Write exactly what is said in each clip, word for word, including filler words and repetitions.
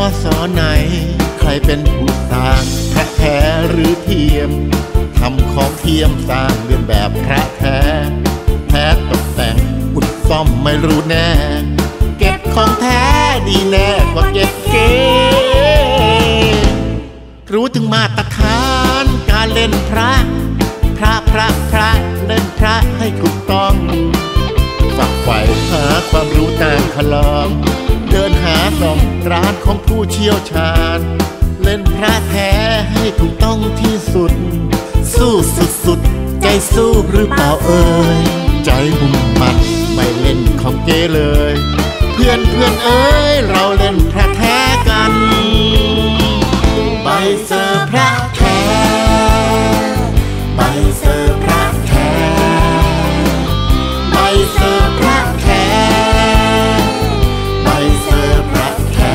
สอไหนใครเป็นผู้สร้างพระแท้หรือเทียมทำของเทียมสร้างเรียนแบบพระแท้แท้ตกแต่งอุดซ่อมไม่รู้แน่เก็บของแท้ดีแน่กว่าเก็บเก๋รู้ถึงมาตรฐานการเล่นพระพระพระพระเล่นพระให้ถูกต้องฝักใฝ่หาความรู้ตามคลองเดินหาส่องร้านของผู้เชี่ยวชาญเล่นพระแท้ให้ถูกต้องที่สุดสู้สุดสุดใจสู้หรือเปล่าเอ่ยใจมุ่งมั่นไม่เล่นของเก๋เลยเพื่อนเพื่อนเอ้ยเราเล่นพระแท้กันใบเซอร์พระแท้ใบเซอร์พระแท้ใบเซอร์พระแท้ใบเซอร์พระแท้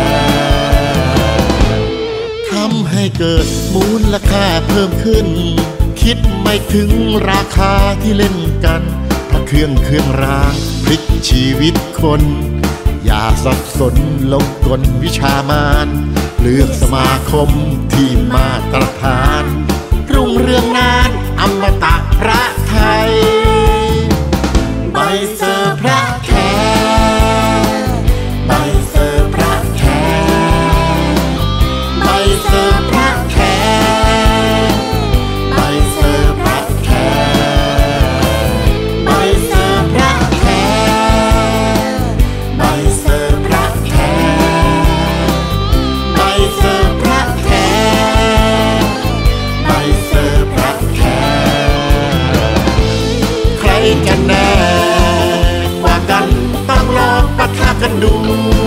ทำให้เกิดมูลค่าเพิ่มขึ้นคิดไม่ถึงราคาที่เล่นกันพระเครื่องเครื่องรางพลิกชีวิตคนอย่าสับสนลงกลวิชามารเลือกสมาคมที่มาตรฐานรุ่งเรืองนานอมตะพระไทยใบเซอร์พระแท้ใบเซอร์พระแท้ใบเซอร์พระแท้ใบเซอร์พระแท้ใบเซอร์พระแท้ใบเซอร์พระแท้ใบเซอร์พระแท้ใบเซอร์พระแท้ใครกันแน่กว่ากันต้องลองปะทะกันดู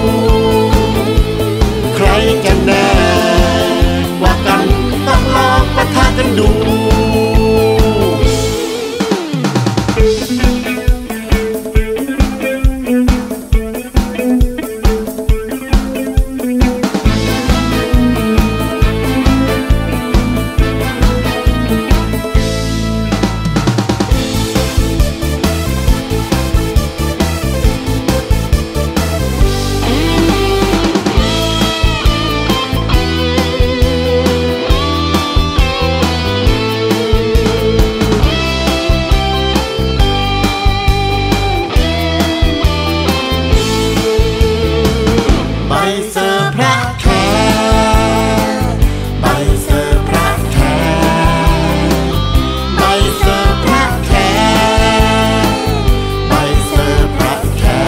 ใครกันแน่กว่ากันต้องลองปะทะกันดูใบเซอร์พระแท้ใบเซอร์พระแท้ใบเซอร์พระแท้ใบเซอร์พระแท้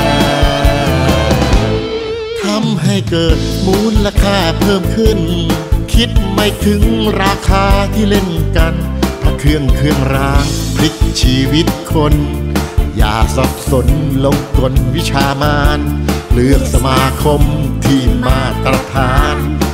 ทำให้เกิดมูลค่าเพิ่มขึ้นคิดไม่ถึงราคาที่เล่นกันพระเครื่องเครื่องรางพลิกชีวิตคนอย่าสับสนลงกลวิชามารเลือกสมาคมที่มาตรฐาน